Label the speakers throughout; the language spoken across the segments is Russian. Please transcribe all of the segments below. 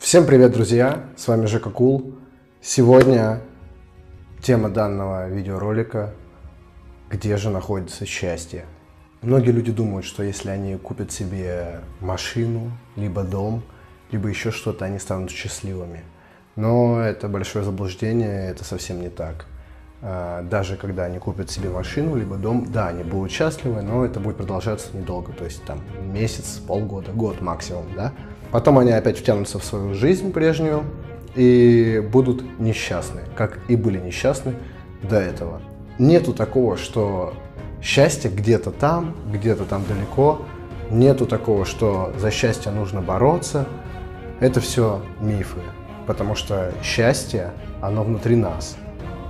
Speaker 1: Всем привет, друзья! С вами Жека Кул. Сегодня тема данного видеоролика: где же находится счастье? Многие люди думают, что если они купят себе машину, либо дом, либо еще что-то, они станут счастливыми. Но это большое заблуждение, это совсем не так. Даже когда они купят себе машину, либо дом, да, они будут счастливы, но это будет продолжаться недолго, то есть там месяц, полгода, год максимум, да. Потом они опять втянутся в свою жизнь прежнюю и будут несчастны, как и были несчастны до этого. Нету такого, что счастье где-то там далеко. Нету такого, что за счастье нужно бороться. Это все мифы, потому что счастье, оно внутри нас.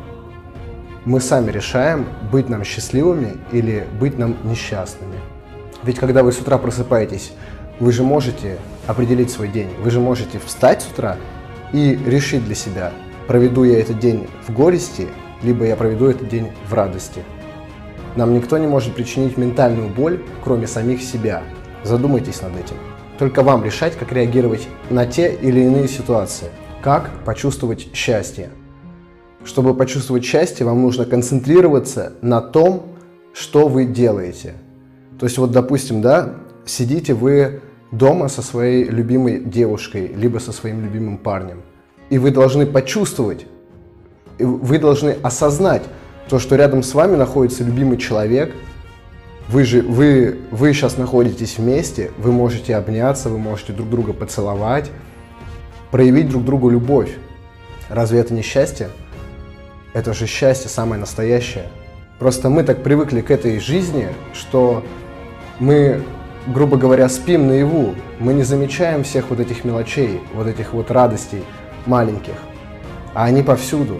Speaker 1: Мы сами решаем, быть нам счастливыми или быть нам несчастными. Ведь когда вы с утра просыпаетесь, вы же можете определить свой день. Вы же можете встать с утра и решить для себя, проведу я этот день в горести, либо я проведу этот день в радости. Нам никто не может причинить ментальную боль, кроме самих себя. Задумайтесь над этим. Только вам решать, как реагировать на те или иные ситуации. Как почувствовать счастье. Чтобы почувствовать счастье, вам нужно концентрироваться на том, что вы делаете. То есть вот, допустим, да, сидите вы дома со своей любимой девушкой, либо со своим любимым парнем. И вы должны почувствовать, вы должны осознать то, что рядом с вами находится любимый человек. Вы сейчас находитесь вместе, вы можете обняться, вы можете друг друга поцеловать, проявить друг другу любовь. Разве это не счастье? Это же счастье самое настоящее. Просто мы так привыкли к этой жизни, что мы, грубо говоря, спим наяву. Мы не замечаем всех вот этих мелочей, вот этих вот радостей маленьких. А они повсюду.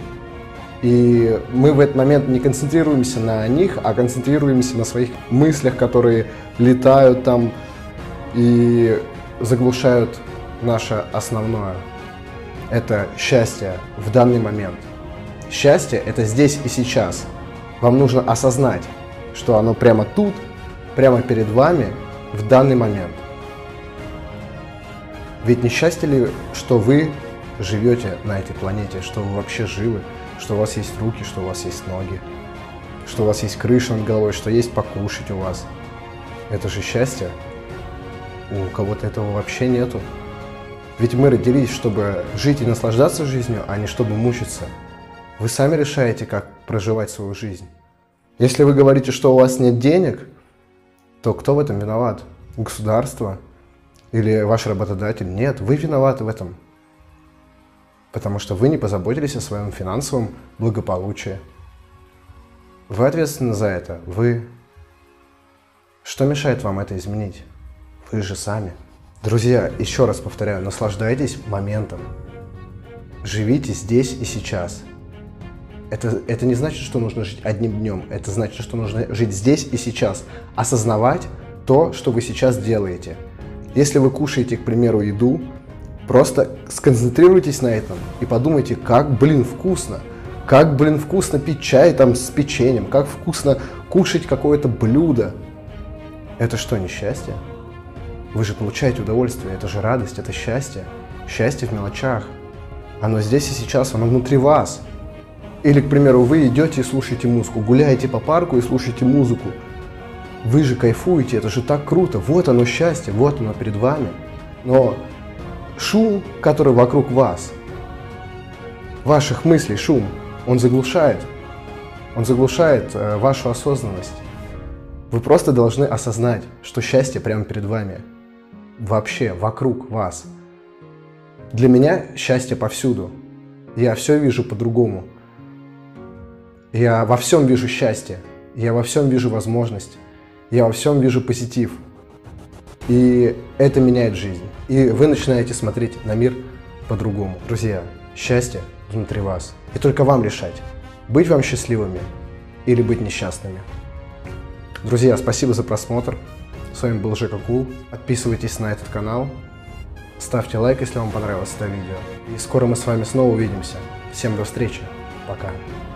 Speaker 1: И мы в этот момент не концентрируемся на них, а концентрируемся на своих мыслях, которые летают там и заглушают наше основное. Это счастье в данный момент. Счастье – это здесь и сейчас. Вам нужно осознать, что оно прямо тут, прямо перед вами, в данный момент. Ведь не счастье ли, что вы живете на этой планете, что вы вообще живы, что у вас есть руки, что у вас есть ноги, что у вас есть крыша над головой, что есть покушать у вас. Это же счастье. У кого-то этого вообще нету. Ведь мы родились, чтобы жить и наслаждаться жизнью, а не чтобы мучиться. Вы сами решаете, как проживать свою жизнь. Если вы говорите, что у вас нет денег, то кто в этом виноват? Государство? Или ваш работодатель? Нет, вы виноваты в этом. Потому что вы не позаботились о своем финансовом благополучии. Вы ответственны за это. Вы. Что мешает вам это изменить? Вы же сами. Друзья, еще раз повторяю, наслаждайтесь моментом. Живите здесь и сейчас. Это не значит, что нужно жить одним днем. Это значит, что нужно жить здесь и сейчас. Осознавать то, что вы сейчас делаете. Если вы кушаете, к примеру, еду, просто сконцентрируйтесь на этом и подумайте, как, вкусно. Как, вкусно пить чай там с печеньем. Как вкусно кушать какое-то блюдо. Это что, не счастье? Вы же получаете удовольствие. Это же радость, это счастье. Счастье в мелочах. Оно здесь и сейчас, оно внутри вас. Или, к примеру, вы идете и слушаете музыку, гуляете по парку и слушаете музыку. Вы же кайфуете, это же так круто. Вот оно счастье, вот оно перед вами. Но шум, который вокруг вас, ваших мыслей шум, он заглушает вашу осознанность. Вы просто должны осознать, что счастье прямо перед вами. Вообще, вокруг вас. Для меня счастье повсюду. Я все вижу по-другому. Я во всем вижу счастье, я во всем вижу возможность, я во всем вижу позитив. И это меняет жизнь. И вы начинаете смотреть на мир по-другому. Друзья, счастье внутри вас. И только вам решать, быть вам счастливыми или быть несчастными. Друзья, спасибо за просмотр. С вами был Жека Кул. Подписывайтесь на этот канал. Ставьте лайк, если вам понравилось это видео. И скоро мы с вами снова увидимся. Всем до встречи. Пока.